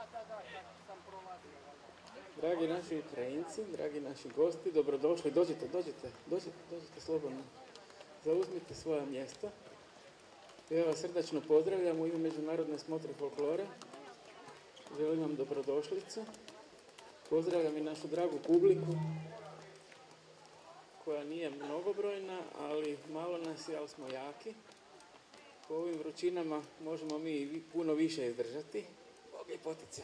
Dragi naši Ukrajinci, dragi naši gosti, dobrodošli. Dođite slobodno. Zauzmite svoja mjesta. Ja vas srdačno pozdravljam u ime Međunarodne smotre folklora. Želim vam dobrodošlicu. Pozdravljam i našu dragu publiku, koja nije mnogobrojna, ali malo nas je, ali smo jaki. Po ovim vrućinama možemo mi puno više izdržati. Bog je poticaj.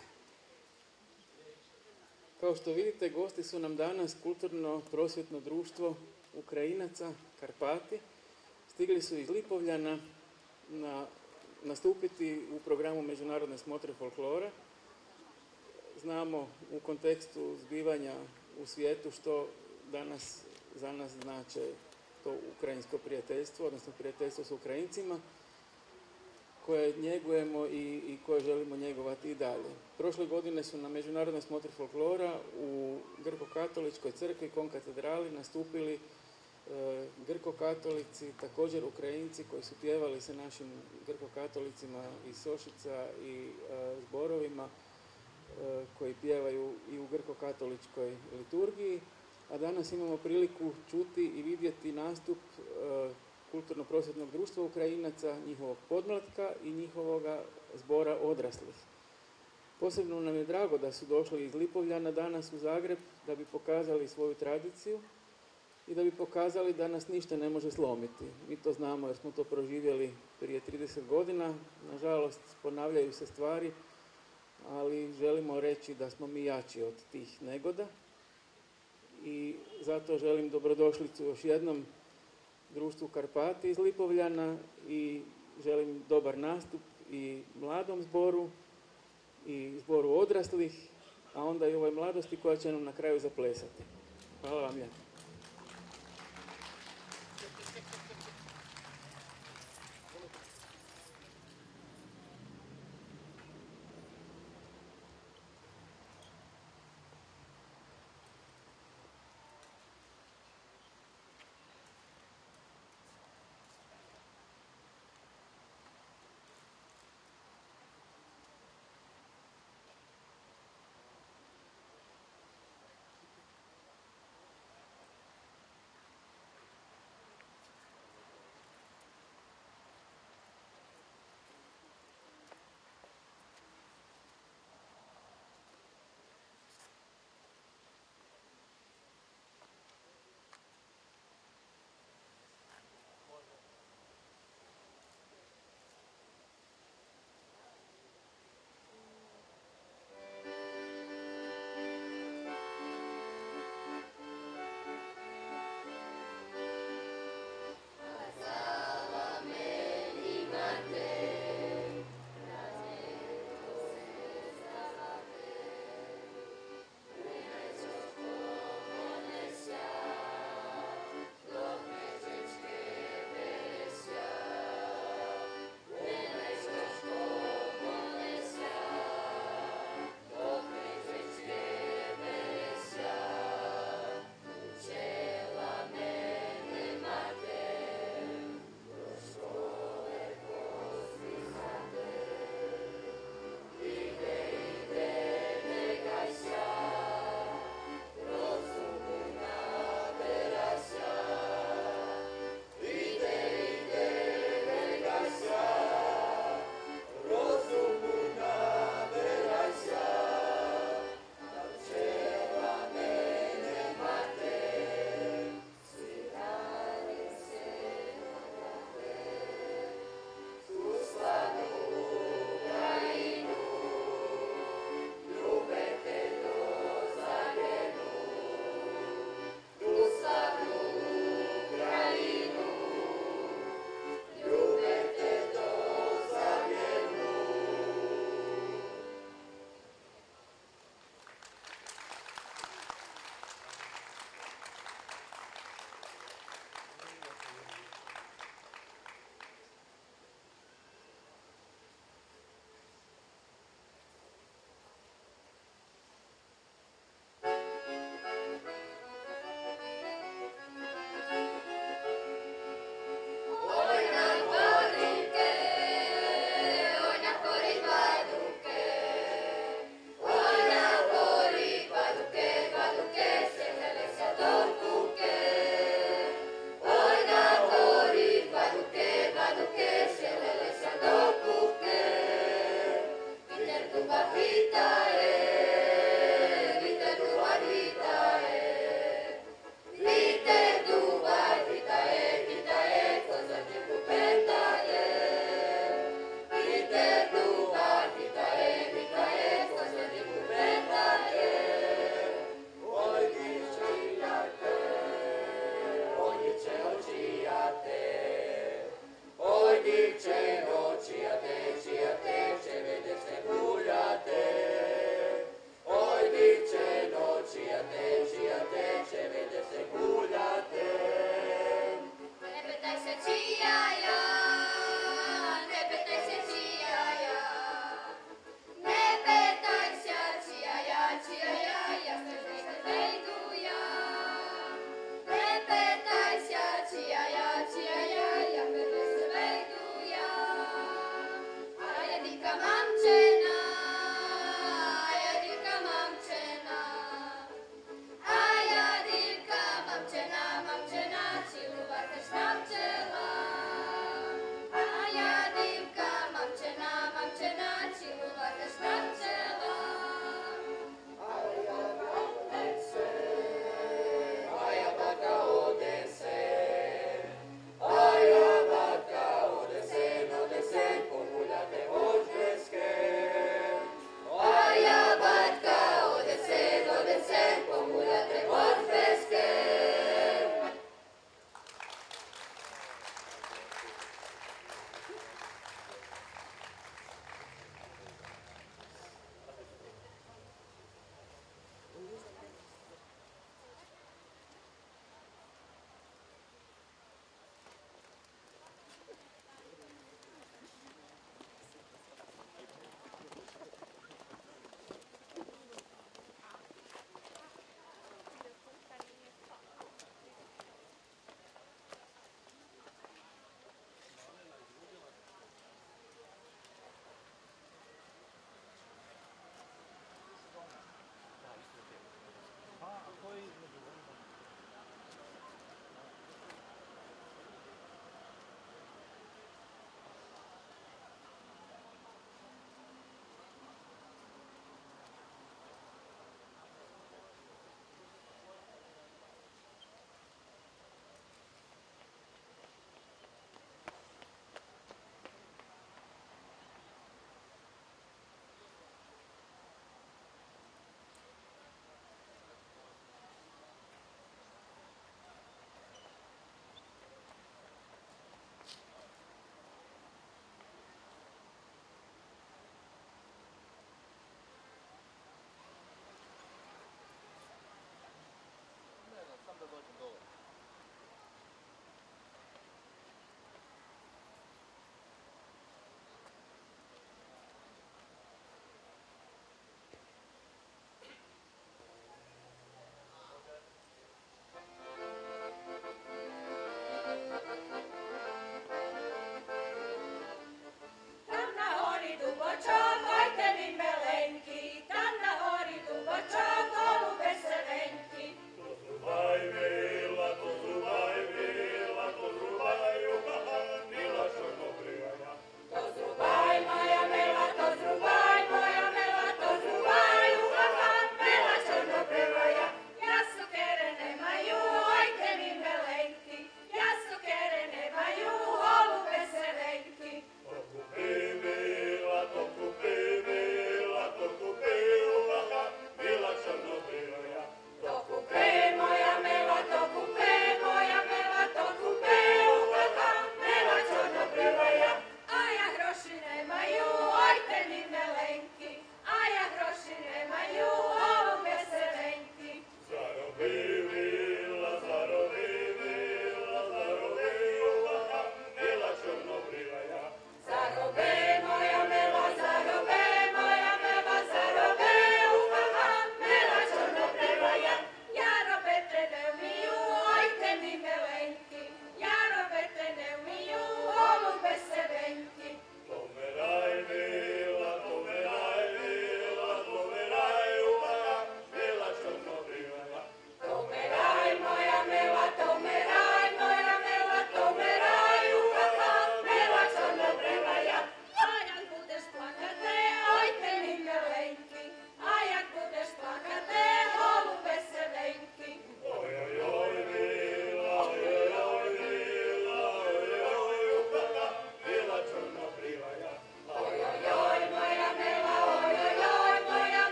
Kao što vidite, gosti su nam danas kulturno-prosvjetno društvo Ukrajinaca, Karpati. Stigli su iz Lipovljana nastupiti u programu Međunarodne smotre folklora. Znamo u kontekstu zbivanja u svijetu što danas za nas znače to ukrajinsko prijateljstvo, odnosno prijateljstvo s Ukrajincima, koje njegujemo i koje želimo njegovati i dalje. Prošle godine su na Međunarodnoj smotri folklora u Grko-katoličkoj crkvi, konkatedrali, nastupili Grko-katolici, također Ukrajinci koji su pjevali sa našim Grko-katolicima iz Sošica i zborovima koji pjevaju i u Grko-katoličkoj liturgiji. A danas imamo priliku čuti i vidjeti nastup kulturno-prosvjetnog društva Ukrajinaca, njihovog podmlatka i njihovoga zbora odraslih. Posebno nam je drago da su došli iz Lipovljana danas u Zagreb da bi pokazali svoju tradiciju i da bi pokazali da nas ništa ne može slomiti. Mi to znamo jer smo to proživjeli prije 30 godina. Nažalost, ponavljaju se stvari, ali želimo reći da smo mi jači od tih negoda. I zato želim dobrodošlicu još jednom društvu Karpati iz Lipovljana i želim dobar nastup i mladom zboru i zboru odraslih, a onda i ovoj mladosti koja će nam na kraju zaplesati. Hvala vam lijepo.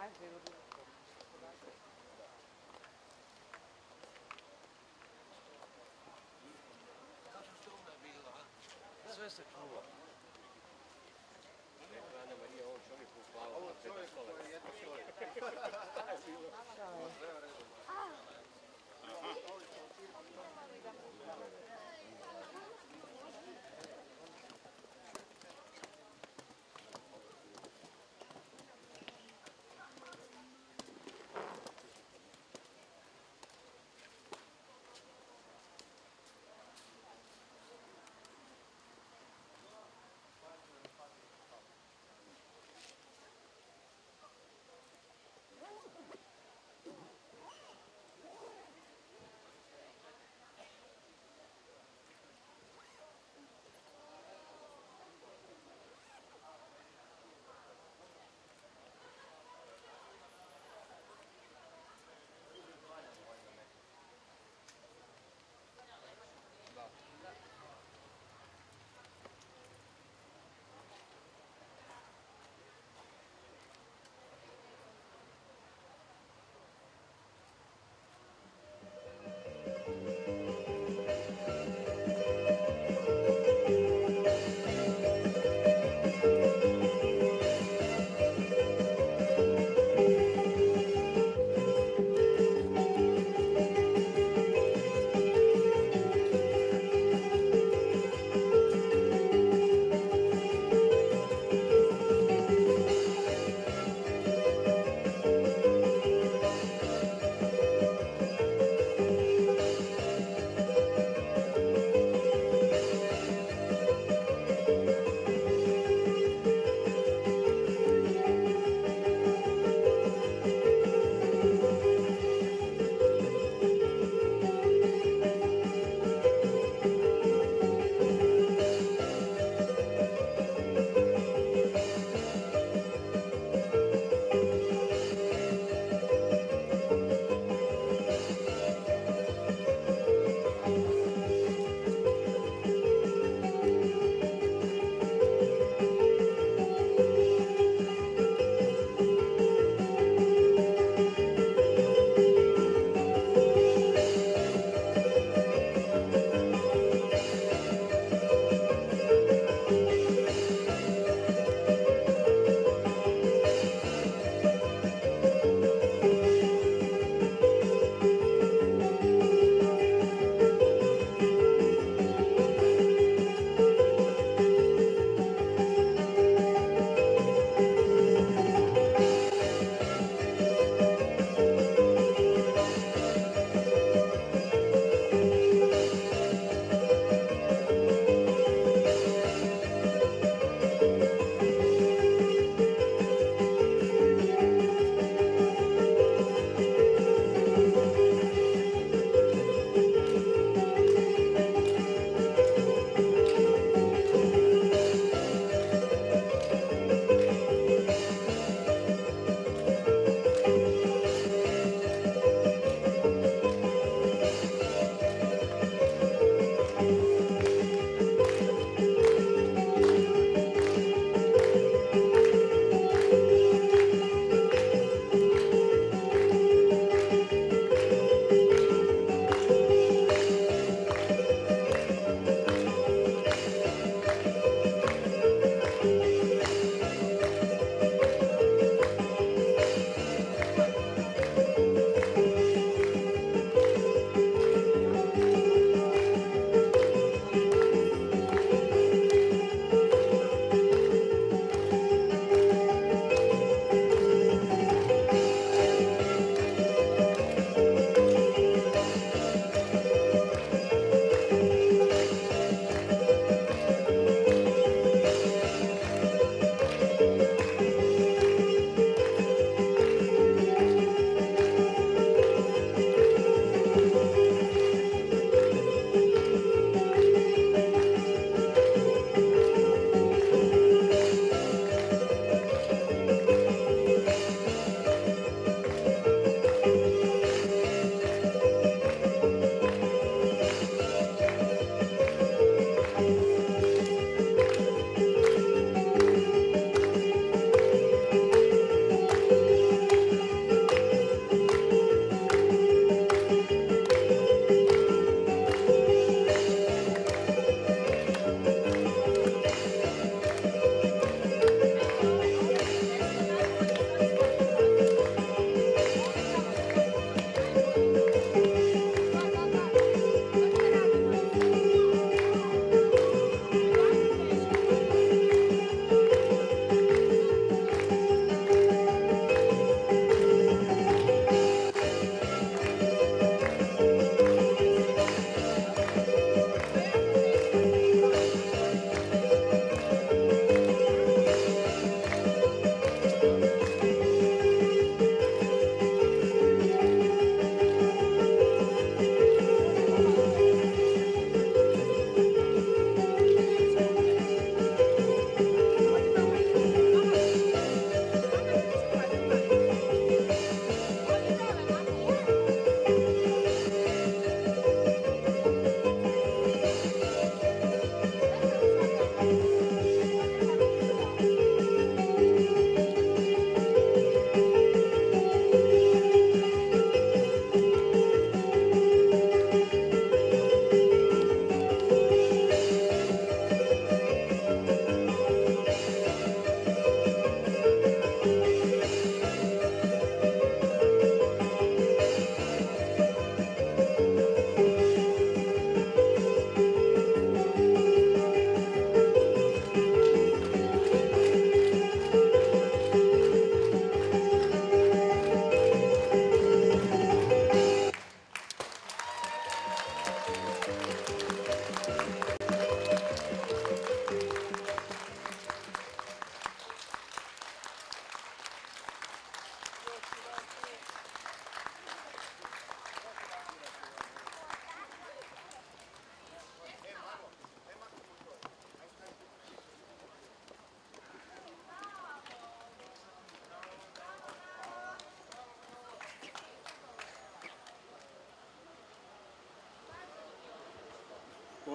Sve se čuva. Ana Marija, ovo čovjek u plavu. Ovo čovjek koji je jedno čovjek.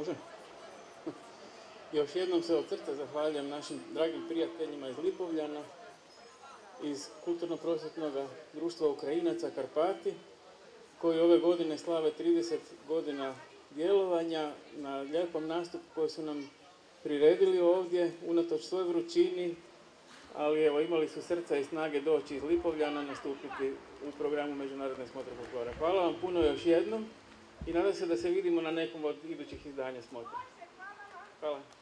Može? Još jednom se od srca zahvaljam našim dragim prijateljima iz Lipovljana, iz Kulturno-prosvjetnog društva Ukrajinaca Karpati, koji ove godine slave 30 godina djelovanja na lijepom nastupu koji su nam priredili ovdje, unatoč svoj vrućini, ali evo, imali su srca i snage doći iz Lipovljana, nastupiti u programu Međunarodne smotre folklora. Hvala vam puno još jednom i nadam se da se vidimo na nekom od idućih izdanja smotre. Hvala.